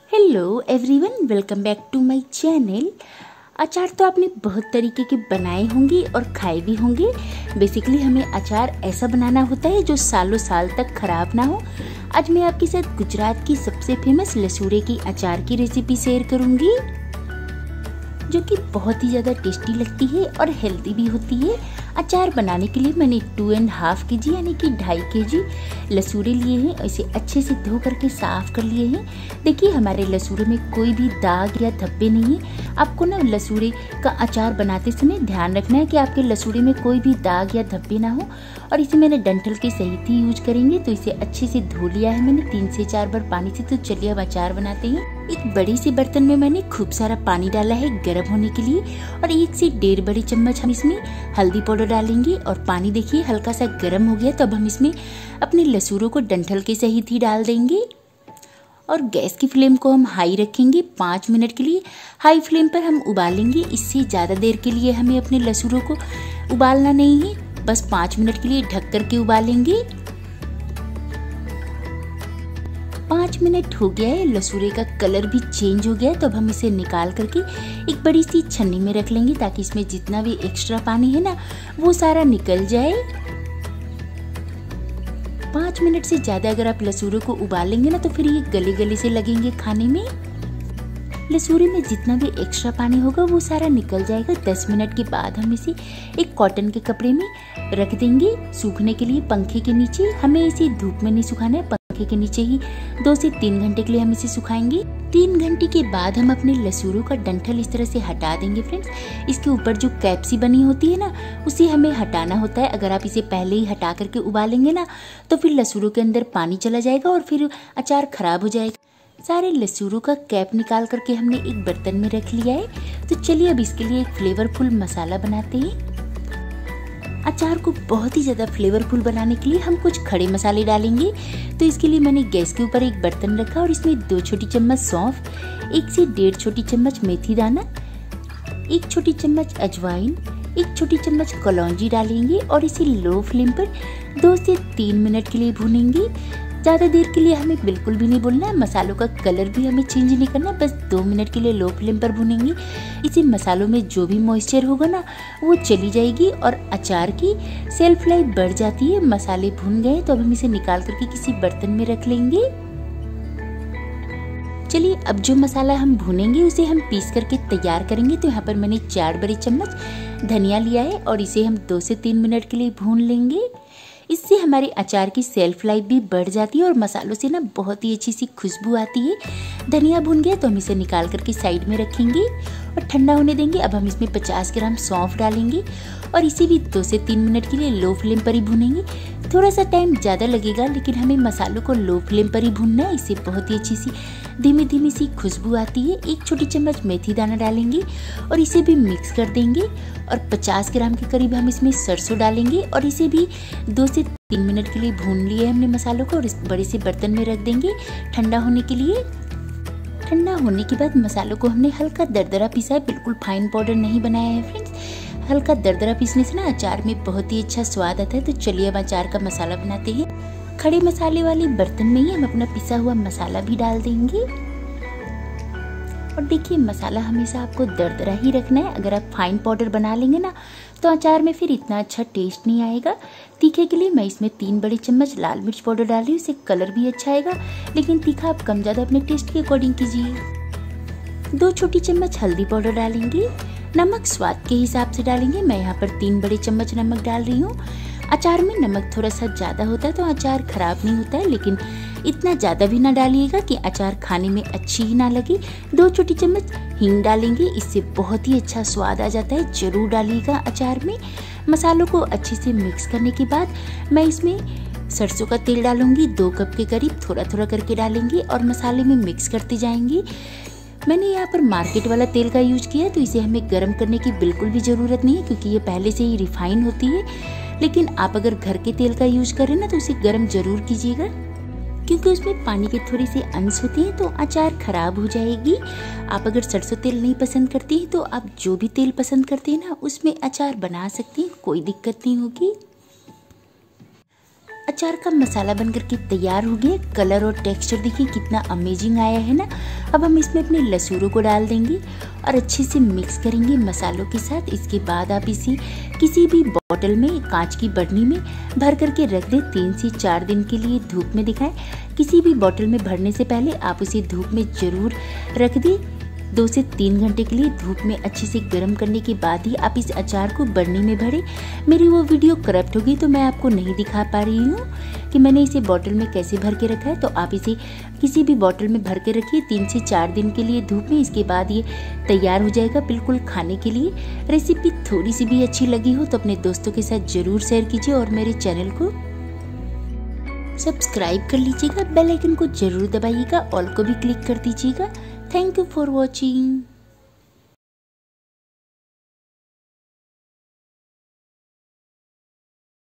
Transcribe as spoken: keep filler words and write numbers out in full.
Hello everyone, welcome back to my channel. अचार तो आपने बहुत तरीके के बनाए होंगे और खाए भी होंगे। बेसिकली हमें अचार ऐसा बनाना होता है जो सालों साल तक खराब ना हो। आज मैं आपके साथ गुजरात की सबसे फेमस लसूरे की अचार की रेसिपी शेयर करूंगी, जो कि बहुत ही ज़्यादा टेस्टी लगती है और हेल्दी भी होती है। अचार बनाने के लिए मैंने टू एंड हाफ के जी यानी कि ढाई के जी लसूरे लिए हैं। इसे अच्छे से धो करके साफ कर लिए हैं। देखिए, हमारे लसूरे में कोई भी दाग या धब्बे नहीं है। आपको ना लसूरे का अचार बनाते समय ध्यान रखना है कि आपके लसूरे में कोई भी दाग या धब्बे ना हो। और इसे मैंने डंठल के सहित ही यूज करेंगे, तो इसे अच्छे से धो लिया है मैंने तीन से चार बार पानी से। तो चलिए अब अचार बनाते हैं। एक बड़ी सी बर्तन में मैंने खूब सारा पानी डाला है गर्म होने के लिए, और एक से डेढ़ बड़ी चम्मच हम इसमें हल्दी पाउडर डालेंगे। और पानी देखिए हल्का सा गर्म हो गया, तो अब हम इसमें अपने लसूरों को डंठल के सहित ही डाल देंगे। और गैस की फ्लेम को हम हाई रखेंगे। पाँच मिनट के लिए हाई फ्लेम पर हम उबालेंगे। इससे ज़्यादा देर के लिए हमें अपने लसूरों को उबालना नहीं है, बस पाँच मिनट के लिए ढक करके उबालेंगे। पाँच मिनट हो गया है, लसूरे का कलर भी चेंज हो गया है। तो अब हम इसे निकाल करके एक बड़ी सी छन्नी में रख लेंगे, ताकि इसमें जितना भी एक्स्ट्रा पानी है ना वो सारा निकल जाए। पाँच मिनट से ज़्यादा अगर आप लसूरे को उबालेंगे ना, तो फिर ये गले गले से लगेंगे खाने में। लसूरे में जितना भी एक्स्ट्रा पानी होगा वो सारा निकल जाएगा। दस मिनट के बाद हम इसे एक कॉटन के कपड़े में रख देंगे सूखने के लिए, पंखे के नीचे। हमें इसे धूप में नहीं सुखाना है, पंखे के नीचे ही दो से तीन घंटे के लिए हम इसे सुखाएंगे। तीन घंटे के बाद हम अपने लसूरों का डंठल इस तरह से हटा देंगे फ्रेंड्स। इसके ऊपर जो कैप्सी बनी होती है ना, उसे हमें हटाना होता है। अगर आप इसे पहले ही हटा करके उबालेंगे ना, तो फिर लसूरों के अंदर पानी चला जाएगा और फिर अचार खराब हो जाएगा। सारे लसूरों का कैप निकाल करके हमने एक बर्तन में रख लिया है। तो चलिए अब इसके लिए एक फ्लेवरफुल मसाला बनाते हैं। अचार को बहुत ही ज़्यादा फ्लेवरफुल बनाने के लिए हम कुछ खड़े मसाले डालेंगे। तो इसके लिए मैंने गैस के ऊपर एक बर्तन रखा और इसमें दो छोटी चम्मच सौंफ, एक से डेढ़ छोटी चम्मच मेथी दाना, एक छोटी चम्मच अजवाइन, एक छोटी चम्मच कलौंजी डालेंगे। और इसे लो फ्लेम पर दो से तीन मिनट के लिए भूनेंगे। ज़्यादा देर के लिए हमें बिल्कुल भी नहीं भूनना है। मसालों का कलर भी हमें चेंज नहीं करना, बस दो मिनट के लिए लो फ्लेम पर भूनेंगे। इसे मसालों में जो भी मॉइस्चर होगा ना वो चली जाएगी और अचार की सेल्फ लाइफ बढ़ जाती है। मसाले भून गए, तो अब हम इसे निकाल करके किसी बर्तन में रख लेंगे। चलिए अब जो मसाला हम भूनेंगे उसे हम पीस करके तैयार करेंगे। तो यहाँ पर मैंने चार बड़ी चम्मच धनिया लिया है और इसे हम दो से तीन मिनट के लिए भून लेंगे। इससे हमारे अचार की सेल्फ लाइफ भी बढ़ जाती है और मसालों से ना बहुत ही अच्छी सी खुशबू आती है। धनिया भुन गया, तो हम इसे निकाल करके साइड में रखेंगे और ठंडा होने देंगे। अब हम इसमें पचास ग्राम सौंफ डालेंगे और इसे भी दो से तीन मिनट के लिए लो फ्लेम पर ही भुनेंगे। थोड़ा सा टाइम ज़्यादा लगेगा, लेकिन हमें मसालों को लो फ्लेम पर ही भूनना है। इससे बहुत ही अच्छी सी धीमी धीमी सी खुशबू आती है। एक छोटी चम्मच मेथी दाना डालेंगे और इसे भी मिक्स कर देंगे। और पचास ग्राम के करीब हम इसमें सरसों डालेंगे और इसे भी दो से तीन मिनट के लिए भून लिए हमने मसालों को, और इस बड़े से बर्तन में रख देंगे ठंडा होने के लिए। ठंडा होने के बाद मसालों को हमने हल्का दरदरा पीसा है, बिल्कुल फाइन पाउडर नहीं बनाया है फ्रेंड्स। हल्का दरदरा पीसने से ना अचार में बहुत ही अच्छा स्वाद आता है। तो चलिए अब अचार का मसाला बनाते हैं। खड़े मसाले वाले बर्तन में ही हम अपना पिसा हुआ मसाला भी डाल देंगे। और देखिए, मसाला हमेशा आपको दरदरा ही रखना है। अगर आप फाइन पाउडर बना लेंगे ना, तो अचार में फिर इतना अच्छा टेस्ट नहीं आएगा। तीखे के लिए मैं इसमें तीन बड़े चम्मच लाल मिर्च पाउडर डाल रही हूँ। इससे कलर भी अच्छा आएगा, लेकिन तीखा आप कम ज़्यादा अपने टेस्ट के अकॉर्डिंग कीजिए। दो छोटी चम्मच हल्दी पाउडर डालेंगे। नमक स्वाद के हिसाब से डालेंगे। मैं यहाँ पर तीन बड़े चम्मच नमक डाल रही हूँ। अचार में नमक थोड़ा सा ज़्यादा होता है तो अचार खराब नहीं होता है, लेकिन इतना ज़्यादा भी ना डालिएगा कि अचार खाने में अच्छी ही ना लगे। दो छोटी चम्मच हींग डालेंगे, इससे बहुत ही अच्छा स्वाद आ जाता है। ज़रूर डालिएगा अचार में। मसालों को अच्छे से मिक्स करने के बाद मैं इसमें सरसों का तेल डालूंगी, दो कप के करीब। थोड़ा थोड़ा करके डालेंगे और मसाले में मिक्स करते जाएंगे। मैंने यहाँ पर मार्केट वाला तेल का यूज किया, तो इसे हमें गर्म करने की बिल्कुल भी ज़रूरत नहीं है, क्योंकि ये पहले से ही रिफाइन होती है। लेकिन आप अगर घर के तेल का यूज करें ना, तो उसे गर्म जरूर कीजिएगा, क्योंकि उसमें पानी के थोड़े से अंश होते हैं, तो अचार खराब हो जाएगी। आप अगर सरसों तेल नहीं पसंद करती हैं, तो आप जो भी तेल पसंद करते हैं ना, उसमें अचार बना सकती हैं, कोई दिक्कत नहीं होगी। अचार का मसाला बनकर के तैयार हो गया। कलर और टेक्सचर देखिए कितना अमेजिंग आया है ना। अब हम इसमें अपने लसूरों को डाल देंगे और अच्छे से मिक्स करेंगे मसालों के साथ। इसके बाद आप इसे किसी भी बॉटल में, कांच की बरनी में भर करके रख दें। तीन से चार दिन के लिए धूप में दिखाएं। किसी भी बॉटल में भरने से पहले आप उसे धूप में जरूर रख दें। दो से तीन घंटे के लिए धूप में अच्छे से गर्म करने के बाद ही आप इस अचार को बरनी में भरें। मेरी वो वीडियो करप्ट होगी तो मैं आपको नहीं दिखा पा रही हूँ कि मैंने इसे बॉटल में कैसे भर के रखा है। तो आप इसे किसी भी बॉटल में भर के रखिए तीन से चार दिन के लिए धूप में। इसके बाद ये तैयार हो जाएगा बिल्कुल खाने के लिए। रेसिपी थोड़ी सी भी अच्छी लगी हो तो अपने दोस्तों के साथ जरूर शेयर कीजिए और मेरे चैनल को सब्सक्राइब कर लीजिएगा। बेल आइकन को जरूर दबाइएगा, ऑल को भी क्लिक कर दीजिएगा। Thank you for watching.